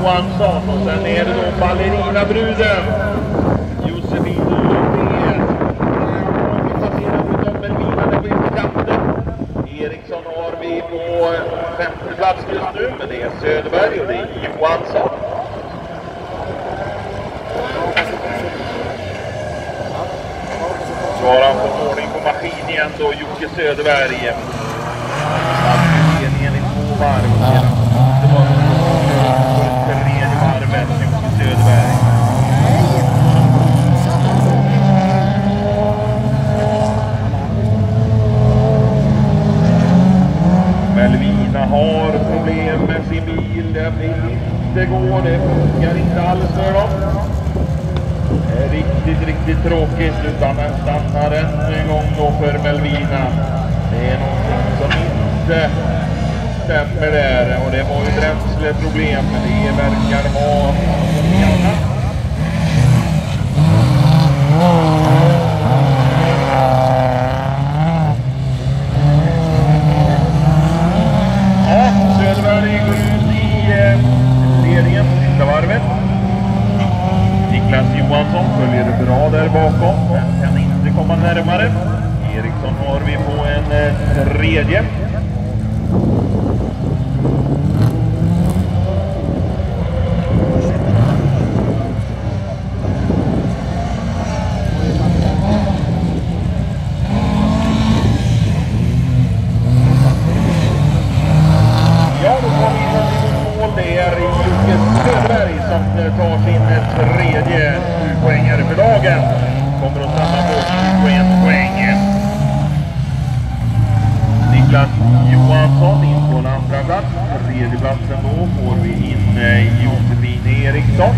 Johansson och sen är det då ballerinabruden Josefin Lundén. Vi passerar utav Melvina där på ytterkanten. Eriksson har vi på femte plats just nu, men det är Söderberg och det är Johansson. Så har han fått ordning på maskin igen då, Jocke Söderberg. Ledningen i 2 varv. Det var det tredje varvet, Jocke Söderberg. Melvina har problem med sin bil. Det vill inte gå, det funkar inte alls för dem. Det är riktigt tråkigt, utan den stannar en gång då för Melvina. Det är någonting som inte stämmer där, och det var ju bränsleproblem, men det verkar vara någonting annat. Ja, Söderberg går ut i ledningen sista varvet. Niklas Johansson följer bra där bakom, men kan inte komma närmare. Eriksson har vi på en tredje. Ja, då kommer vi till mål. Det är Jocke Söderberg som tar sin tredje poängare för dagen. Kommer att stanna på 21 poäng. Niklas Johansson in på en andra plats. Tredje platsen då får vi in Josefin Eriksson.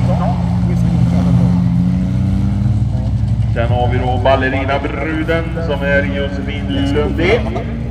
Sen har vi då ballerinabruden som är Josefin Lundén.